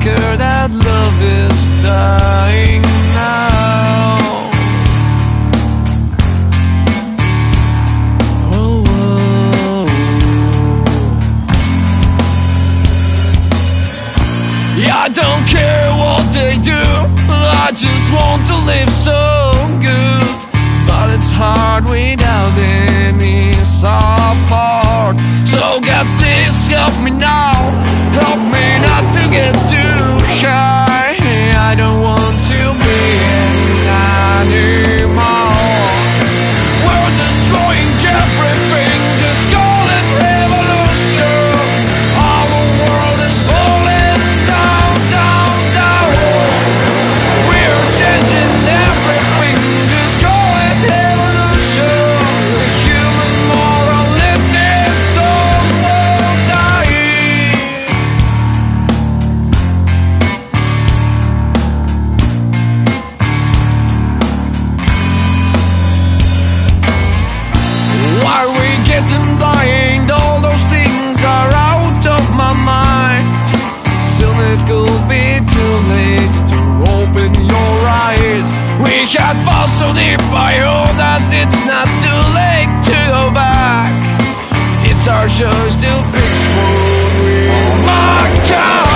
scared that love is dying now. Oh, oh. Yeah, I don't care what they do, I just want to live so good. But it's hard without any support. So get this, help me now, help me not to get too high. I don't want to be anymore. We're destroying everything, just call it revolution. Our world is falling down, down, down. We're changing everything, just call it revolution. The human morality soul will die. Why are we getting blind? All those things are out of my mind. Soon it could be too late to open your eyes. We had far so deep, I hope that it's not too late to go back. It's our choice to fix what we mark out.